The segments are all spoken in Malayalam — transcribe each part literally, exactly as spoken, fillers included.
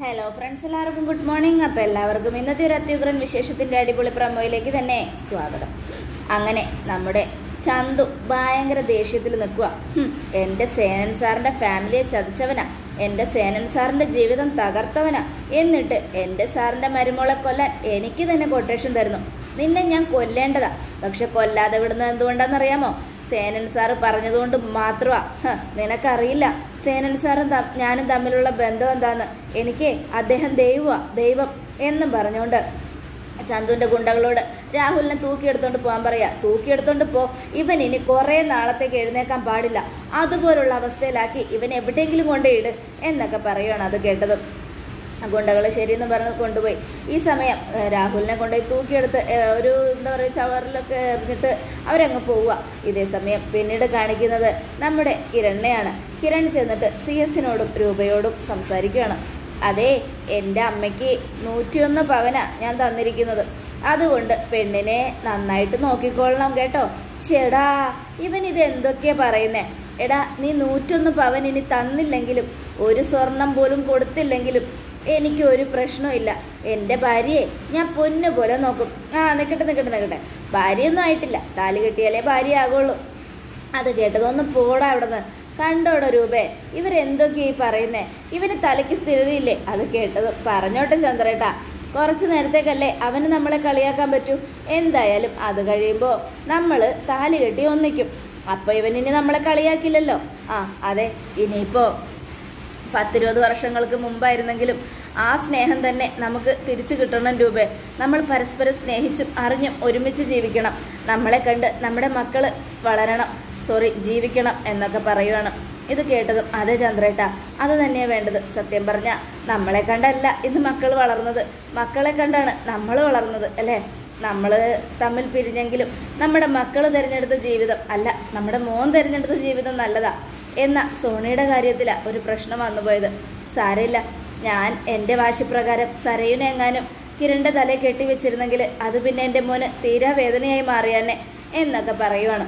ഹലോ ഫ്രണ്ട്സ്, എല്ലാവർക്കും ഗുഡ് മോർണിംഗ്. അപ്പോൾ എല്ലാവർക്കും ഇന്നത്തെ ഒരു അത്യുഗ്രൻ വിശേഷത്തിൻ്റെ അടിപൊളി പ്രമോയിലേക്ക് തന്നെ സ്വാഗതം. അങ്ങനെ നമ്മുടെ ചന്തു ഭയങ്കര ദേഷ്യത്തിൽ നിൽക്കുക. എൻ്റെ സേനൻ സാറിൻ്റെ ഫാമിലിയെ ചതിച്ചവനാ, എൻ്റെ സേനൻ സാറിൻ്റെ ജീവിതം തകർത്തവനാ, എന്നിട്ട് എൻ്റെ സാറിൻ്റെ മരുമോളെ കൊല്ലാൻ എനിക്ക് തന്നെ കൊട്ടേഷൻ തരുന്നു. നിന്നെ ഞാൻ കൊല്ലേണ്ടതാ, പക്ഷെ കൊല്ലാതെ വിടുന്നത് എന്തുകൊണ്ടാണെന്നറിയാമോ? സേനൻ സാറ് പറഞ്ഞതുകൊണ്ട് മാത്രമാ. നിനക്കറിയില്ല സേനൻ സാറും ഞാനും തമ്മിലുള്ള ബന്ധം എന്താന്ന്. എനിക്ക് അദ്ദേഹം ദൈവമാ, ദൈവം എന്നും പറഞ്ഞുകൊണ്ട് ചന്തുവിൻ്റെ ഗുണ്ടകളോട് രാഹുലിനെ തൂക്കിയെടുത്തോണ്ട് പോകാൻ പറയാ. തൂക്കിയെടുത്തോണ്ട് പോ, ഇവൻ ഇനി കുറേ നാളത്തേക്ക് എഴുന്നേക്കാൻ പാടില്ല, അതുപോലുള്ള അവസ്ഥയിലാക്കി ഇവൻ എവിടെയെങ്കിലും കൊണ്ടുപോയിട് എന്നൊക്കെ പറയുകയാണ്. അത് കേട്ടതും ഗുണ്ടകൾ ശരിയെന്ന് പറഞ്ഞ് കൊണ്ടുപോയി. ഈ സമയം രാഹുലിനെ കൊണ്ടുപോയി തൂക്കിയെടുത്ത് ഒരു എന്താ പറയുക ചവറിലൊക്കെ എറിഞ്ഞിട്ട് അവരങ്ങ് പോവുക. ഇതേ സമയം പിന്നീട് കാണിക്കുന്നത് നമ്മുടെ കിരണിനെയാണ്. കിരൺ ചെന്നിട്ട് സി എസിനോടും രൂപയോടും സംസാരിക്കുകയാണ്. അതേ, എൻ്റെ അമ്മയ്ക്ക് നൂറ്റിയൊന്ന് പവനാ ഞാൻ തന്നിരിക്കുന്നത്, അതുകൊണ്ട് പെണ്ണിനെ നന്നായിട്ട് നോക്കിക്കൊള്ളണം കേട്ടോ. ചേടാ, ഇവൻ ഇത് എന്തൊക്കെയാ പറയുന്നേ? എടാ, നീ നൂറ്റൊന്ന് പവൻ ഇനി തന്നില്ലെങ്കിലും ഒരു സ്വർണം പോലും കൊടുത്തില്ലെങ്കിലും എനിക്ക് ഒരു പ്രശ്നമില്ല. എൻ്റെ ഭാര്യയെ ഞാൻ പൊന്നു പോലെ നോക്കും. ആ നിൽക്കട്ടെ നിൽക്കട്ടെ നിൽക്കട്ടെ ഭാര്യയൊന്നും ആയിട്ടില്ല, താലി കെട്ടിയാലേ ഭാര്യ ആകുള്ളൂ. അത് കേട്ടതൊന്ന് പോടാ അവിടെ നിന്ന്. കണ്ടോടോ രൂപേ, ഇവരെന്തൊക്കെയാ ഈ പറയുന്നേ? ഇവന് തലയ്ക്ക് സ്ഥിരതയില്ലേ? അത് കേട്ടത് പറഞ്ഞോട്ടെ ചന്ദ്രേട്ടാ, കുറച്ച് നേരത്തേക്കല്ലേ അവന് നമ്മളെ കളിയാക്കാൻ പറ്റൂ. എന്തായാലും അത് കഴിയുമ്പോൾ നമ്മൾ താലി കെട്ടി ഒന്നിക്കും. അപ്പോൾ ഇവനിനി നമ്മളെ കളിയാക്കില്ലല്ലോ. ആ അതെ, ഇനിയിപ്പോൾ പത്തിരുപത് വർഷങ്ങൾക്ക് മുമ്പായിരുന്നെങ്കിലും ആ സ്നേഹം തന്നെ നമുക്ക് തിരിച്ചു കിട്ടണം രൂപേ. നമ്മൾ പരസ്പരം സ്നേഹിച്ചും അറിഞ്ഞും ഒരുമിച്ച് ജീവിക്കണം. നമ്മളെ കണ്ട് നമ്മുടെ മക്കൾ വളരണം, സോറി ജീവിക്കണം എന്നൊക്കെ പറയുവാണ്. ഇത് കേട്ടതും അതെ ചന്ദ്രേട്ടാ, അത് തന്നെയാണ് വേണ്ടത്. സത്യം പറഞ്ഞാൽ നമ്മളെ കണ്ടല്ല ഇന്ന് മക്കൾ വളർന്നത്, മക്കളെ കണ്ടാണ് നമ്മൾ വളർന്നത് അല്ലേ? നമ്മൾ തമ്മിൽ പിരിഞ്ഞെങ്കിലും നമ്മുടെ മക്കൾ തിരഞ്ഞെടുത്ത ജീവിതം അല്ല, നമ്മുടെ മോൻ തിരഞ്ഞെടുത്ത ജീവിതം നല്ലതാ. എന്ന സോണിയുടെ കാര്യത്തിലാണ് ഒരു പ്രശ്നം വന്നുപോയത്. സാരമില്ല, ഞാൻ എൻ്റെ വാശിപ്രകാരം സരയുനെ എങ്ങാനും കിരണിൻ്റെ തലയെ കെട്ടിവെച്ചിരുന്നെങ്കിൽ അത് പിന്നെ എൻ്റെ മോന് തീരാ വേദനയായി മാറിയാന്നെ എന്നൊക്കെ പറയുവാണ്.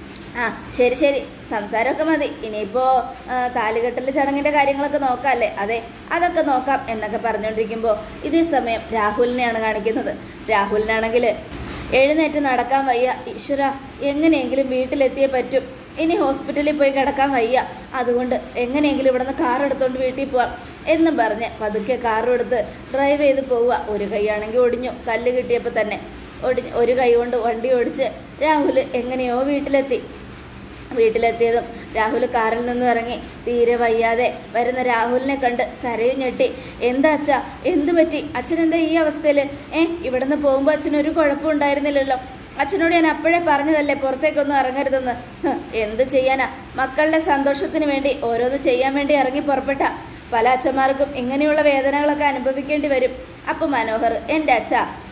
ആ ശരി ശരി, സംസാരമൊക്കെ മതി, ഇനിയിപ്പോൾ താലികെട്ടൽ ചടങ്ങിൻ്റെ കാര്യങ്ങളൊക്കെ നോക്കാം അല്ലേ? അതെ, അതൊക്കെ നോക്കാം എന്നൊക്കെ പറഞ്ഞുകൊണ്ടിരിക്കുമ്പോൾ ഇതേ സമയം രാഹുലിനെയാണ് കാണിക്കുന്നത്. രാഹുലിനാണെങ്കിൽ എഴുന്നേറ്റ് നടക്കാൻ വയ്യ. ഈശ്വര, എങ്ങനെയെങ്കിലും വീട്ടിലെത്തിയേ പറ്റും. ഇനി ഹോസ്പിറ്റലിൽ പോയി കിടക്കാൻ വയ്യ, അതുകൊണ്ട് എങ്ങനെയെങ്കിലും ഇവിടെ നിന്ന് കാർ എടുത്തുകൊണ്ട് വീട്ടിൽ പോവാം എന്നും പറഞ്ഞ് പതുക്കെ കാറും എടുത്ത് ഡ്രൈവ് ചെയ്ത് പോവുക. ഒരു കൈയാണെങ്കിൽ ഒടിഞ്ഞു, കല്ല് കിട്ടിയപ്പോൾ തന്നെ ഒടി ഒരു കൈ കൊണ്ട് വണ്ടി ഓടിച്ച് രാഹുൽ എങ്ങനെയോ വീട്ടിലെത്തി. വീട്ടിലെത്തിയതും രാഹുൽ കാറിൽ നിന്ന് ഇറങ്ങി തീരെ വയ്യാതെ വരുന്ന രാഹുലിനെ കണ്ട് സരയും ഞെട്ടി. എന്താ അച്ഛാ, എന്തു പറ്റി? അച്ഛനെന്താ ഈ അവസ്ഥയിൽ? ഏ ഇവിടെ നിന്ന് പോകുമ്പോൾ അച്ഛനൊരു കുഴപ്പം ഉണ്ടായിരുന്നില്ലല്ലോ. അച്ഛനോട് ഞാൻ അപ്പോഴേ പറഞ്ഞതല്ലേ പുറത്തേക്കൊന്നും ഇറങ്ങരുതെന്ന്. എന്ത് ചെയ്യാനാ, മക്കളുടെ സന്തോഷത്തിന് വേണ്ടി ഓരോന്ന് ചെയ്യാൻ വേണ്ടി ഇറങ്ങി പുറപ്പെട്ട പല അച്ഛന്മാർക്കും ഇങ്ങനെയുള്ള വേദനകളൊക്കെ അനുഭവിക്കേണ്ടി വരും. അപ്പം മനോഹർ, എൻ്റെ അച്ഛ,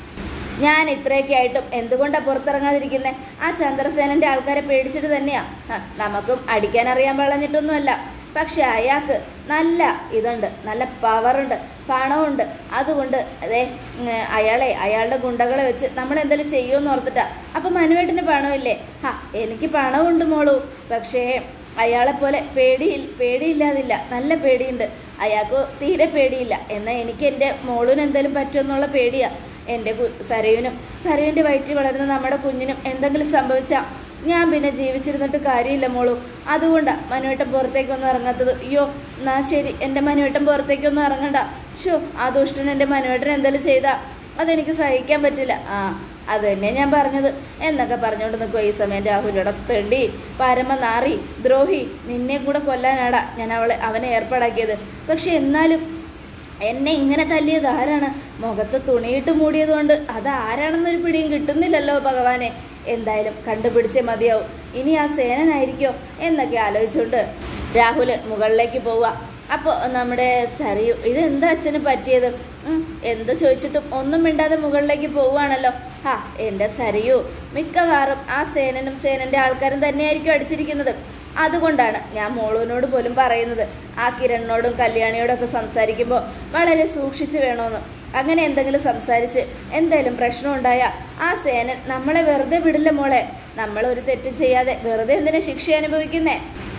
ഞാൻ ഇത്രയൊക്കെ ആയിട്ടും എന്തുകൊണ്ടാണ് പുറത്തിറങ്ങാതിരിക്കുന്നത്? ആ ചന്ദ്രസേനൻ്റെ ആൾക്കാരെ പേടിച്ചിട്ട് തന്നെയാ. നമുക്കും അടിക്കാൻ അറിയാൻ വളഞ്ഞിട്ടൊന്നുമല്ല, പക്ഷെ അയാൾക്ക് നല്ല ഇതുണ്ട്, നല്ല പവറുണ്ട്, പണമുണ്ട്. അതുകൊണ്ട് അതെ അയാളെ അയാളുടെ ഗുണ്ടകളെ വെച്ച് നമ്മൾ എന്തെങ്കിലും ചെയ്യുമെന്ന് ഓർത്തിട്ടാ. അപ്പം മനുവേട്ടന് പണമില്ലേ? ഹാ, എനിക്ക് പണമുണ്ട് മോളൂ, പക്ഷേ അയാളെപ്പോലെ പേടി പേടിയില്ലാതില്ല, നല്ല പേടിയുണ്ട്. അയാൾക്ക് തീരെ പേടിയില്ല. എന്നാൽ എനിക്ക് എൻ്റെ മോളിന് എന്തെങ്കിലും പറ്റുമെന്നുള്ള പേടിയാണ്. എൻ്റെ സരയുനും സരയുൻ്റെ വയറ്റിൽ വളരുന്ന നമ്മുടെ കുഞ്ഞിനും എന്തെങ്കിലും സംഭവിച്ചാൽ ഞാൻ പിന്നെ ജീവിച്ചിരുന്നിട്ട് കാര്യമില്ല മോളൂ. അതുകൊണ്ടാണ് മനുവേട്ടൻ പുറത്തേക്കൊന്നും ഇറങ്ങാത്തത്. അയ്യോ, എന്നാ ശരി, എൻ്റെ മനുവേട്ടൻ പുറത്തേക്കൊന്നും ഇറങ്ങണ്ട. ഷോ, ആ ദുഷ്ടൻ എൻ്റെ മനുവേട്ടൻ എന്തെങ്കിലും ചെയ്താൽ അതെനിക്ക് സഹിക്കാൻ പറ്റില്ല. ആ അത് തന്നെ ഞാൻ പറഞ്ഞത് എന്നൊക്കെ പറഞ്ഞുകൊണ്ട് നിൽക്കുക. ഈ സമയം രാഹുലോടെ തെണ്ടി, പരമനാറി, ദ്രോഹി, നിന്നെ കൂടെ കൊല്ലാനാടാ ഞാൻ അവളെ അവനെ ഏർപ്പാടാക്കിയത്. പക്ഷെ എന്നാലും എന്നെ ഇങ്ങനെ തല്ലിയത് ആരാണ്? മുഖത്ത് തുണിയിട്ട് മൂടിയതുകൊണ്ട് അത് ആരാണെന്നൊരു പിടിയും കിട്ടുന്നില്ലല്ലോ ഭഗവാനെ. എന്തായാലും കണ്ടുപിടിച്ചേ മതിയാവും. ഇനി ആ സേനനായിരിക്കോ എന്നൊക്കെ ആലോചിച്ചുകൊണ്ട് രാഹുൽ മുകളിലേക്ക് പോവുക. അപ്പോൾ നമ്മുടെ സരയു, ഇതെന്താ അച്ഛന് പറ്റിയത്? എന്ത് ചോദിച്ചിട്ടും ഒന്നും മിണ്ടാതെ മുകളിലേക്ക് പോവുകയാണല്ലോ. ഹാ, എൻ്റെ സരയു, മിക്കവാറും ആ സേനനും സേനൻ്റെ ആൾക്കാരും തന്നെയായിരിക്കും അടിച്ചിരിക്കുന്നത്. അതുകൊണ്ടാണ് ഞാൻ മോളുവിനോട് പോലും പറയുന്നത്, ആ കിരണിനോടും കല്യാണിയോടും ഒക്കെ സംസാരിക്കുമ്പോൾ വളരെ സൂക്ഷിച്ച് വേണമെന്ന്. അങ്ങനെ എന്തെങ്കിലും സംസാരിച്ച് എന്തെങ്കിലും പ്രശ്നം ഉണ്ടായാൽ ആ സേനൻ നമ്മളെ വെറുതെ വിടില്ല മോളെ. നമ്മൾ ഒരു തെറ്റും ചെയ്യാതെ വെറുതെ എന്തിനാ ശിക്ഷ അനുഭവിക്കുന്നേ?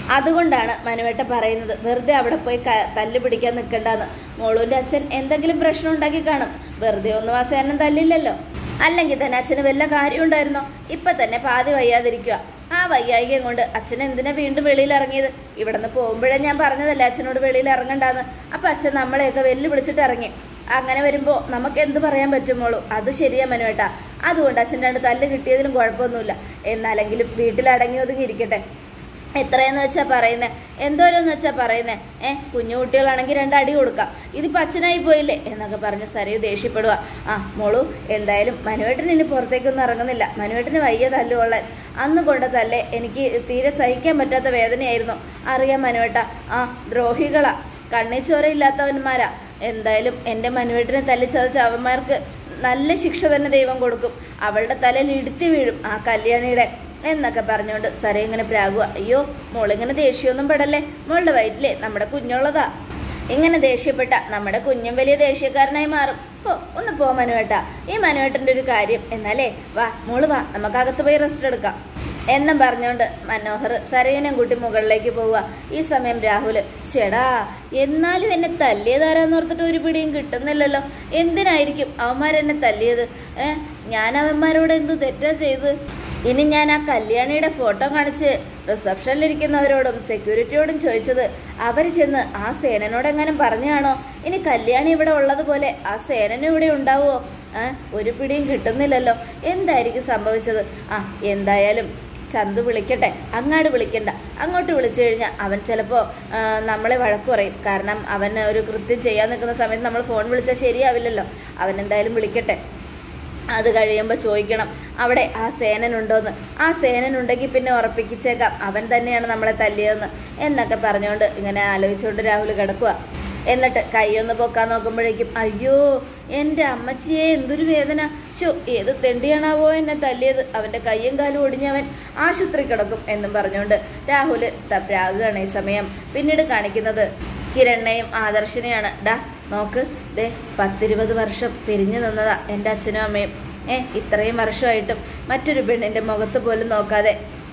അതുകൊണ്ടാണ് മനുവേട്ട പറയുന്നത് വെറുതെ അവിടെ പോയി തല്ല് പിടിക്കാൻ നിൽക്കണ്ടെന്ന്. മോളുവിൻ്റെ അച്ഛൻ എന്തെങ്കിലും പ്രശ്നം ഉണ്ടാക്കി കാണും. വെറുതെ ഒന്നും ആ സേനൻ തല്ലില്ലല്ലോ. അല്ലെങ്കിൽ തന്നെ അച്ഛന് വല്ല കാര്യം ഉണ്ടായിരുന്നോ? ഇപ്പം തന്നെ പാതി വയ്യാതിരിക്കുക. ആ വയ്യായികം കൊണ്ട് അച്ഛൻ എന്തിനാ വീണ്ടും വെളിയിൽ ഇറങ്ങിയത്? ഇവിടെ നിന്ന് പോകുമ്പോഴേ ഞാൻ പറഞ്ഞതല്ലേ അച്ഛനോട് വെളിയിൽ ഇറങ്ങണ്ടാന്ന്. അപ്പം അച്ഛൻ നമ്മളെയൊക്കെ വെല്ലു വിളിച്ചിട്ട് ഇറങ്ങി. അങ്ങനെ വരുമ്പോൾ നമുക്ക് എന്ത് പറയാൻ പറ്റുമോളൂ? അത് ശരിയാ മനുവേട്ടാ. അതുകൊണ്ട് അച്ഛൻ രണ്ട് തല്ല് കിട്ടിയതിലും കുഴപ്പമൊന്നുമില്ല. എന്നാലെങ്കിലും വീട്ടിൽ അടങ്ങി ഒതുങ്ങി ഇരിക്കട്ടെ. എത്രയെന്ന് വെച്ചാൽ പറയുന്നത്, എന്തോരെന്ന് വെച്ചാൽ പറയുന്നത്. ഏഹ് കുഞ്ഞു കുട്ടികളാണെങ്കിൽ രണ്ടടി കൊടുക്കാം. ഇതിപ്പോൾ അച്ഛനായി പോയില്ലേ എന്നൊക്കെ പറഞ്ഞ് സരയു ദേഷ്യപ്പെടുക. ആ മോളു, എന്തായാലും മനുവേട്ടന് ഇനി പുറത്തേക്കൊന്നും ഇറങ്ങുന്നില്ല. മനുവേട്ടന് വയ്യ തല്ലുകൊള്ളാൻ. അന്ന് കൊണ്ട തല്ലേ എനിക്ക് തീരെ സഹിക്കാൻ പറ്റാത്ത വേദനയായിരുന്നു. അറിയാം മനുവേട്ട. ആ ദ്രോഹികളാ, കണ്ണിച്ചോരയില്ലാത്തവന്മാരാ. എന്തായാലും എൻ്റെ മനുവേട്ടനെ തല്ലിച്ചതച്ച അവന്മാർക്ക് നല്ല ശിക്ഷ തന്നെ ദൈവം കൊടുക്കും. അവളുടെ തലയിൽ ഇടുത്തി വീഴും ആ കല്യാണിയുടെ എന്നൊക്കെ പറഞ്ഞുകൊണ്ട് സര ഇങ്ങനെ പ്രാകുക. അയ്യോ മോളിങ്ങനെ ദേഷ്യമൊന്നും പെടല്ലേ, മോളുടെ വയറ്റിലെ നമ്മുടെ കുഞ്ഞുള്ളതാ. ഇങ്ങനെ ദേഷ്യപ്പെട്ട നമ്മുടെ കുഞ്ഞും വലിയ ദേഷ്യക്കാരനായി മാറും. ഓ ഒന്ന് പോ മനുവേട്ട, ഈ മനുവേട്ടൻ്റെ ഒരു കാര്യം. എന്നാലേ വാ മോള് വാ, നമുക്കകത്ത് പോയി റെസ്റ്റ് എടുക്കാം എന്നും പറഞ്ഞുകൊണ്ട് മനോഹർ സരയനും കൂട്ടി മുകളിലേക്ക് പോവുക. ഈ സമയം രാഹുൽ, ചേടാ എന്നാലും എന്നെ തല്ലിയതാരാന്ന് ഓർത്തിട്ട് ഒരു പിടിയും കിട്ടുന്നില്ലല്ലോ. എന്തിനായിരിക്കും അവന്മാരെന്നെ തല്ലിയത്? ഏഹ് ഞാൻ അവന്മാരോട് എന്ത് തെറ്റാ ചെയ്ത്? ഇനി ഞാൻ ആ കല്യാണിയുടെ ഫോട്ടോ കാണിച്ച് റിസപ്ഷനിലിരിക്കുന്നവരോടും സെക്യൂരിറ്റിയോടും ചോദിച്ചത് അവർ ചെന്ന് ആ സേനനോടെങ്ങാനും പറഞ്ഞാണോ? ഇനി കല്യാണി ഇവിടെ ഉള്ളതുപോലെ ആ സേനനും ഇവിടെ ഉണ്ടാവുമോ? ഏഹ് ഒരു പിടിയും കിട്ടുന്നില്ലല്ലോ. എന്തായിരിക്കും സംഭവിച്ചത്? ആ എന്തായാലും ചന്തു വിളിക്കട്ടെ. അങ്ങാട് വിളിക്കണ്ട, അങ്ങോട്ട് വിളിച്ചു കഴിഞ്ഞാൽ അവൻ ചിലപ്പോൾ നമ്മളെ വഴക്ക് പറയും. കാരണം അവൻ ഒരു കൃത്യം ചെയ്യാൻ നിൽക്കുന്ന സമയത്ത് നമ്മൾ ഫോൺ വിളിച്ചാൽ ശരിയാവില്ലല്ലോ. അവൻ എന്തായാലും വിളിക്കട്ടെ. അത് കഴിയുമ്പോൾ ചോദിക്കണം അവിടെ ആ സേനനുണ്ടോയെന്ന്. ആ സേനനുണ്ടെങ്കിൽ പിന്നെ ഉറപ്പിച്ചേക്കാം അവൻ തന്നെയാണ് നമ്മളെ തല്ലിയതെന്ന് എന്നൊക്കെ പറഞ്ഞുകൊണ്ട് ഇങ്ങനെ ആലോചിച്ചുകൊണ്ട് രാഹുൽ കിടക്കുക. എന്നിട്ട് കൈയൊന്ന് പൊക്കാൻ നോക്കുമ്പോഴേക്കും അയ്യോ എൻ്റെ അമ്മച്ചിയെ എന്തൊരു വേദന. ശോ ഏത് തെണ്ടിയാണാവോ എന്നെ തല്ലിയത്. അവൻ്റെ കയ്യും കാലും ഒടിഞ്ഞവൻ ആശുപത്രി കിടക്കും എന്നും പറഞ്ഞുകൊണ്ട് രാഹുൽ പ്രാകുകയാണ്. ഈ സമയം പിന്നീട് കാണിക്കുന്നത് കിരണിനെയും ആദർശിനെയാണ്. ഡാ നോക്ക്, ദേ പത്തിരുപത് വർഷം പിരിഞ്ഞു നിന്നതാ എൻ്റെ അച്ഛനും അമ്മയും. ഏ ഇത്രയും വർഷമായിട്ടും മറ്റൊരു പെണ്ണിൻ്റെ മുഖത്ത് പോലും നോക്കാതെ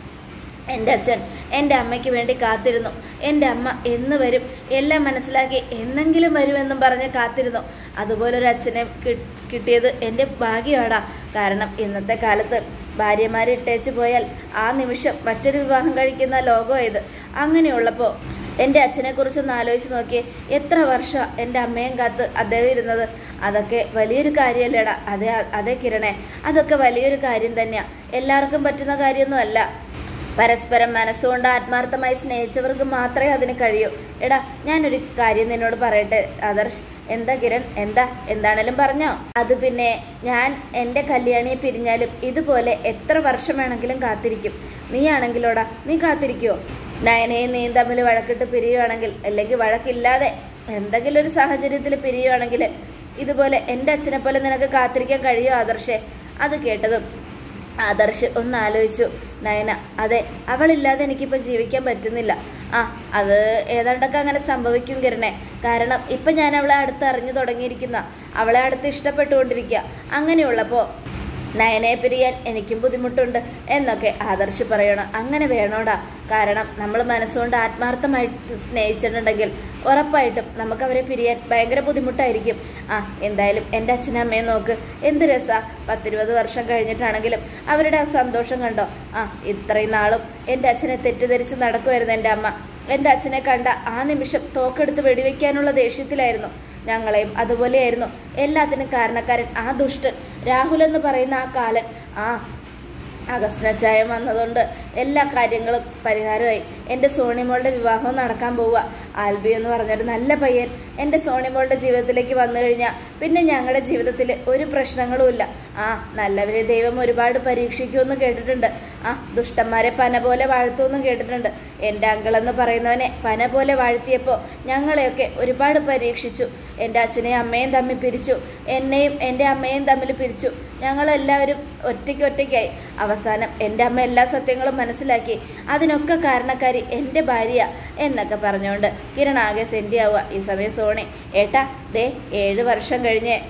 എൻ്റെ അച്ഛൻ എൻ്റെ അമ്മയ്ക്ക് വേണ്ടി കാത്തിരുന്നു. എൻ്റെ അമ്മ എന്ന് വരും എല്ലാം മനസ്സിലാക്കി എന്നെങ്കിലും വരുമെന്നും പറഞ്ഞ് കാത്തിരുന്നു. അതുപോലൊരു അച്ഛനെ കിട്ടിയത് എൻ്റെ ഭാഗ്യമാടാ. കാരണം ഇന്നത്തെ കാലത്ത് ഭാര്യമാരെ ഇട്ടേച്ച് പോയാൽ ആ നിമിഷം മറ്റൊരു വിവാഹം കഴിക്കുന്ന ലോകം ഇത്. അങ്ങനെയുള്ളപ്പോൾ എൻ്റെ അച്ഛനെക്കുറിച്ചൊന്ന് ആലോചിച്ച് നോക്കിയേ, എത്ര വർഷം എൻ്റെ അമ്മയും കാത്ത് അദ്ദേഹം ഇരുന്നത്. അതൊക്കെ വലിയൊരു കാര്യമല്ലേടാ. അതേ അതേ കിരണേ, അതൊക്കെ വലിയൊരു കാര്യം തന്നെയാണ്. എല്ലാവർക്കും പറ്റുന്ന കാര്യമൊന്നും അല്ല. പരസ്പരം മനസ്സുകൊണ്ട് ആത്മാർത്ഥമായി സ്നേഹിച്ചവർക്ക് മാത്രമേ അതിന് കഴിയൂ. എടാ ഞാനൊരു കാര്യം നിന്നോട് പറയട്ടെ ആദർശ്. എന്താ കിരൺ, എന്താ എന്താണേലും പറഞ്ഞോ. അത് പിന്നെ ഞാൻ എൻ്റെ കല്യാണിയെ പിരിഞ്ഞാലും ഇതുപോലെ എത്ര വർഷം വേണമെങ്കിലും കാത്തിരിക്കും. നീ ആണെങ്കിലോടാ, നീ കാത്തിരിക്കുമോ? നയനയും നീയും തമ്മിൽ വഴക്കിട്ട് പിരിയുവാണെങ്കിൽ, അല്ലെങ്കിൽ വഴക്കില്ലാതെ എന്തെങ്കിലും ഒരു സാഹചര്യത്തിൽ പിരിയുവാണെങ്കിൽ ഇതുപോലെ എൻ്റെ അച്ഛനെ പോലെ നിനക്ക് കാത്തിരിക്കാൻ കഴിയുമോ ആദർശേ? അത് കേട്ടതും ആദർശ് ഒന്ന് ആലോചിച്ചു. നയന, അതെ അവളില്ലാതെ എനിക്കിപ്പോൾ ജീവിക്കാൻ പറ്റുന്നില്ല. ആ അത് ഏതാണ്ടൊക്കെ അങ്ങനെ സംഭവിക്കും കിരണേ. കാരണം ഇപ്പം ഞാൻ അവളെ അടുത്ത് അറിഞ്ഞു തുടങ്ങിയിരിക്കുന്ന, അവളെ അടുത്ത് ഇഷ്ടപ്പെട്ടുകൊണ്ടിരിക്കുക. അങ്ങനെയുള്ളപ്പോൾ നയനയെ പിരിയാൻ എനിക്കും ബുദ്ധിമുട്ടുണ്ട് എന്നൊക്കെ ആദർശ് പറയണം. അങ്ങനെ വേണോടാ. കാരണം നമ്മൾ മനസ്സുകൊണ്ട് ആത്മാർത്ഥമായിട്ട് സ്നേഹിച്ചിട്ടുണ്ടെങ്കിൽ ഉറപ്പായിട്ടും നമുക്കവരെ പിരിയാൻ ഭയങ്കര ബുദ്ധിമുട്ടായിരിക്കും. ആ എന്തായാലും എൻ്റെ അച്ഛനും അമ്മയും നോക്ക്, എന്ത് രസാ. പത്തിരുപത് വർഷം കഴിഞ്ഞിട്ടാണെങ്കിലും അവരുടെ ആ സന്തോഷം കണ്ടോ. ആ ഇത്രയും നാളും എൻ്റെ അച്ഛനെ തെറ്റിദ്ധരിച്ച് നടക്കുമായിരുന്നു എൻ്റെ അമ്മ. എൻ്റെ അച്ഛനെ കണ്ട ആ നിമിഷം തോക്കെടുത്ത് വെടിവെക്കാനുള്ള ദേഷ്യത്തിലായിരുന്നു. ഞങ്ങളെയും അതുപോലെയായിരുന്നു. എല്ലാത്തിനും കാരണക്കാരൻ ആ ദുഷ്ടൻ രാഹുൽ എന്ന് പറയുന്ന ആ കാലൻ. ആ അഗസ്റ്റിനച്ചായം വന്നതുകൊണ്ട് എല്ലാ കാര്യങ്ങളും പരിഹാരമായി. എൻ്റെ സോണിമോളുടെ വിവാഹം നടക്കാൻ പോവുക. ആൽബി എന്ന് പറഞ്ഞൊരു നല്ല പയ്യൻ എൻ്റെ സോണിമോളുടെ ജീവിതത്തിലേക്ക് വന്നു കഴിഞ്ഞാൽ പിന്നെ ഞങ്ങളുടെ ജീവിതത്തിൽ ഒരു പ്രശ്നങ്ങളും ഇല്ല. ആ നല്ലവരെ ദൈവം ഒരുപാട് പരീക്ഷിക്കുമെന്ന് കേട്ടിട്ടുണ്ട്. ആ ദുഷ്ടന്മാരെ പന പോലെ വാഴ്ത്തുമെന്നും കേട്ടിട്ടുണ്ട്. എൻ്റെ അങ്കിളെന്ന് പറയുന്നവനെ പന പോലെ വാഴ്ത്തിയപ്പോൾ ഞങ്ങളെയൊക്കെ ഒരുപാട് പരീക്ഷിച്ചു. എൻ്റെ അച്ഛനെയും അമ്മയും തമ്മിൽ പിരിച്ചു, എന്നെയും എൻ്റെ അമ്മയും തമ്മിൽ പിരിച്ചു. ഞങ്ങളെല്ലാവരും ഒറ്റയ്ക്ക് ഒറ്റയ്ക്കായി. അവസാനം എൻ്റെ അമ്മ എല്ലാ സത്യങ്ങളും മനസ്സിലാക്കി. അതിനൊക്കെ കാരണക്കാരി എൻ്റെ ഭാര്യ എന്നൊക്കെ പറഞ്ഞുകൊണ്ട് കിരൺ ആകെ സെൻറ്റി ആവുക. ഈ സമയം സോണി, ഏട്ടാ ദേ ഏഴ് വർഷം കഴിഞ്ഞ്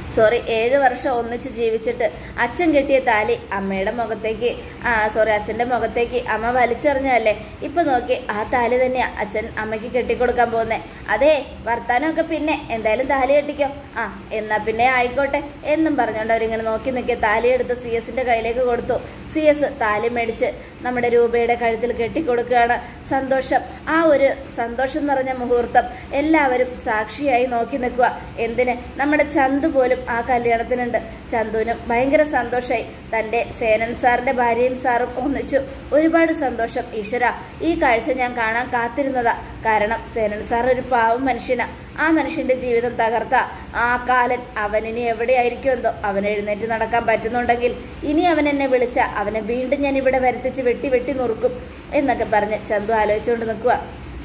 സോറി ഏഴ് വർഷം ഒന്നിച്ച് ജീവിച്ചിട്ട് അച്ഛൻ കെട്ടിയ താലി അമ്മയുടെ മുഖത്തേക്ക് ആ സോറി അച്ഛൻ്റെ മുഖത്തേക്ക് അമ്മ വലിച്ചെറിഞ്ഞതല്ലേ. ഇപ്പം നോക്കി ആ താലി തന്നെയാ അച്ഛൻ അമ്മയ്ക്ക് കെട്ടിക്കൊടുക്കാൻ പോകുന്നത്. അതേ വർത്താനമൊക്കെ പിന്നെ എന്തായാലും താലി കെട്ടിക്കോ. ആ എന്നാൽ പിന്നെ ആയിക്കോട്ടെ എന്നും പറഞ്ഞുകൊണ്ട് അവരിങ്ങനെ നോക്കി നിൽക്കുക. താലി എടുത്ത് സി എസിൻ്റെ കയ്യിലേക്ക് കൊടുത്തു. സി എസ് താലി മേടിച്ച് നമ്മുടെ രൂപയുടെ കഴുത്തിൽ കെട്ടിക്കൊടുക്കുകയാണ്. സന്തോഷം, ആ ഒരു സന്തോഷം നിറഞ്ഞ മുഹൂർത്തം എല്ലാവരും സാക്ഷിയായി നോക്കി നിൽക്കുക. എന്തിന്, നമ്മുടെ ചന്തു പോലും ആ കല്യാണത്തിനുണ്ട്. ചന്തുവിനും ഭയങ്കര സന്തോഷമായി. തൻ്റെ സേനൻ സാറിൻ്റെ ഭാര്യയും സാറും ഒന്നിച്ചു. ഒരുപാട് സന്തോഷം. ഈശ്വര, ഈ കാഴ്ച ഞാൻ കാണാൻ കാത്തിരുന്നതാ. കാരണം സേനൻ സാർ ഒരു പാവം മനുഷ്യനാ. ആ മനുഷ്യൻ്റെ ജീവിതം തകർത്ത ആ കാലൻ അവനിനി എവിടെയായിരിക്കും എന്തോ. അവൻ എഴുന്നേറ്റ് നടക്കാൻ പറ്റുന്നുണ്ടെങ്കിൽ ഇനി അവൻ എന്നെ വിളിച്ച അവനെ വീണ്ടും ഞാൻ ഇവിടെ വരുത്തിച്ച് വെട്ടി വെട്ടി നുറുക്കും എന്നൊക്കെ പറഞ്ഞ് ചന്തു ആലോചിച്ചുകൊണ്ട് നിൽക്കുക.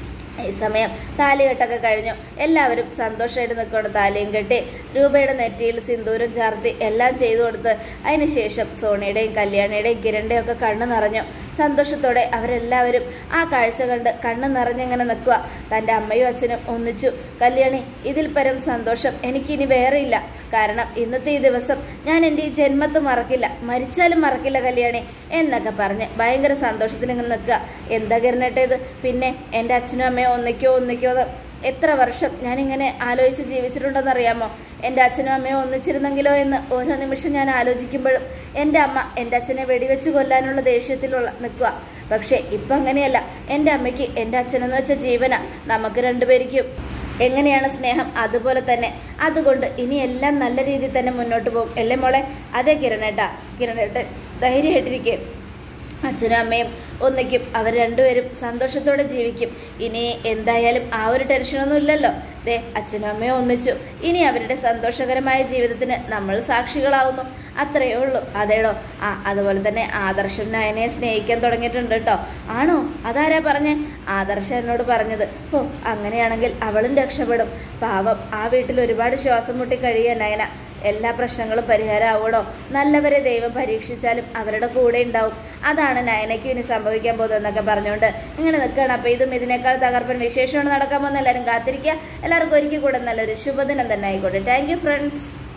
ഈ സമയം താലികെട്ടൊക്കെ കഴിഞ്ഞു. എല്ലാവരും സന്തോഷമായിട്ട് നിൽക്കുകയാണ്. താലിയും കെട്ടി രൂപയുടെ നെറ്റിയിൽ സിന്ദൂരം ചാർത്തി എല്ലാം ചെയ്തു കൊടുത്ത് അതിനുശേഷം സോണിയുടെയും കല്യാണിയുടെയും കിരണിൻ്റെയും ഒക്കെ കണ്ണ് നിറഞ്ഞു. സന്തോഷത്തോടെ അവരെല്ലാവരും ആ കാഴ്ച കണ്ട് കണ്ണ് നിറഞ്ഞിങ്ങനെ നിൽക്കുക. തൻ്റെ അമ്മയും അച്ഛനും ഒന്നിച്ചു. കല്യാണി, ഇതിൽ പരം സന്തോഷം എനിക്കിനി വേറെയില്ല. കാരണം ഇന്നത്തെ ഈ ദിവസം ഞാൻ എൻ്റെ ഈ ജന്മത്ത് മറക്കില്ല, മരിച്ചാലും മറക്കില്ല കല്യാണി എന്നൊക്കെ പറഞ്ഞ് ഭയങ്കര സന്തോഷത്തിൽ ഇങ്ങനെ നിൽക്കുക. എന്താ കിരണേട്ടത്, പിന്നെ എൻ്റെ അച്ഛനും അമ്മയോ ഒന്നിക്കോ ഒന്നിക്കോ എത്ര വർഷം ഞാനിങ്ങനെ ആലോചിച്ച് ജീവിച്ചിട്ടുണ്ടെന്നറിയാമോ? എൻ്റെ അച്ഛനും അമ്മയോ ഒന്നിച്ചിരുന്നെങ്കിലോ എന്ന് ഓരോ നിമിഷം ഞാൻ ആലോചിക്കുമ്പോഴും എൻ്റെ അമ്മ എൻ്റെ അച്ഛനെ വെടിവെച്ച് കൊല്ലാനുള്ള ദേഷ്യത്തിലുള്ള നിൽക്കുക. പക്ഷേ ഇപ്പം അങ്ങനെയല്ല. എൻ്റെ അമ്മയ്ക്ക് എൻ്റെ അച്ഛനെന്ന് വെച്ച ജീവന. നമുക്ക് രണ്ടുപേർക്കും എങ്ങനെയാണ് സ്നേഹം, അതുപോലെ തന്നെ. അതുകൊണ്ട് ഇനി എല്ലാം നല്ല രീതിയിൽ തന്നെ മുന്നോട്ട് പോകും അല്ലേ മോളെ? അതേ കിരണേട്ടാ. കിരണേട്ടൻ ധൈര്യമായിട്ടിരിക്കും. അച്ഛനും അമ്മയും ഒന്നിക്കും. അവർ രണ്ടുപേരും സന്തോഷത്തോടെ ജീവിക്കും. ഇനി എന്തായാലും ആ ഒരു ടെൻഷനൊന്നും ഇല്ലല്ലോ. ദേ അച്ഛനും അമ്മയും ഒന്നിച്ചു. ഇനി അവരുടെ സന്തോഷകരമായ ജീവിതത്തിന് നമ്മൾ സാക്ഷികളാവുന്നു. അത്രയേ ഉള്ളൂ. അതേടോ. ആ അതുപോലെ തന്നെ ആദർശൻ നയനയെ സ്നേഹിക്കാൻ തുടങ്ങിയിട്ടുണ്ട് കേട്ടോ. ആണോ? അതാരാ പറഞ്ഞേ? ആദർശ എന്നോട് പറഞ്ഞത്. ഓ, അങ്ങനെയാണെങ്കിൽ അവളും രക്ഷപ്പെടും. പാവം, ആ വീട്ടിൽ ഒരുപാട് ശ്വാസം മുട്ടി കഴിയുക നയന. എല്ലാ പ്രശ്നങ്ങളും പരിഹാരമാവൂടോ. നല്ലവരെ ദൈവം പരീക്ഷിച്ചാലും അവരുടെ കൂടെ ഉണ്ടാവും. അതാണ് നയനയ്ക്ക് ഇനി സംഭവിക്കാൻ പോകുന്നതെന്നൊക്കെ പറഞ്ഞുകൊണ്ട് ഇങ്ങനെ നിൽക്കുകയാണ്. അപ്പോൾ ഇതും ഇതിനേക്കാൾ തകർപ്പൻ വിശേഷമാണ് നടക്കാൻ പോകുന്ന. എല്ലാവരും കാത്തിരിക്കുക. എല്ലാവർക്കും ഒരിക്കൽ കൂടെ നല്ലൊരു ശുഭദിനം തന്നെ ആയിക്കോട്ടെ. Thank you friends.